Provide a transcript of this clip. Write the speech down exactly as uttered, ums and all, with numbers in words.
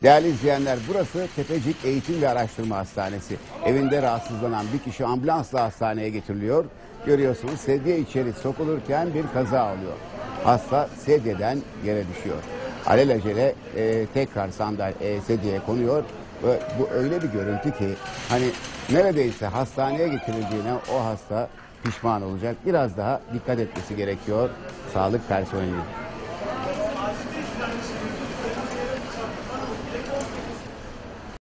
Değerli izleyenler, burası Tepecik Eğitim ve Araştırma Hastanesi. Evinde rahatsızlanan bir kişi ambulansla hastaneye getiriliyor. Görüyorsunuz, sedye içeri sokulurken bir kaza oluyor. Hasta sedyeden yere düşüyor. Alelacele e, tekrar sandalye e, sedyeye konuyor. Ve bu öyle bir görüntü ki hani neredeyse hastaneye getirildiğine o hasta pişman olacak. Biraz daha dikkat etmesi gerekiyor sağlık personeli.